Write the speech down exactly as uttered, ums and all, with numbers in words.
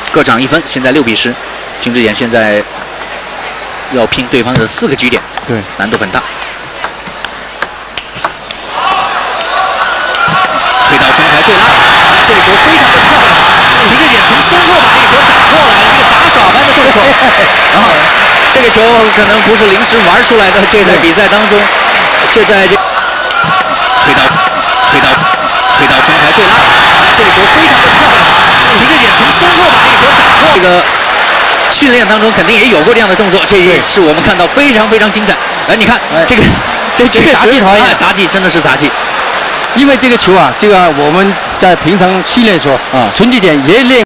各涨一分，现在六比十。金智妍现在要拼对方的四个局点， 对， 难度很大。推到中台对拉，这个球非常的漂亮。金智妍从身后把这个球打过来了，这个杂耍般的动作。然后这个球可能不是临时玩出来的，这在比赛当中，这在这推到推到推到中台对拉，这个球非常的漂亮。金智妍从身后把这个球打过，这个。训练当中肯定也有过这样的动作，这也是我们看到非常非常精彩。来，你看这个，这确实杂技团呀，杂技真的是杂技。 因为这个球啊，这个我们在平常训练的时候啊，春季点也练。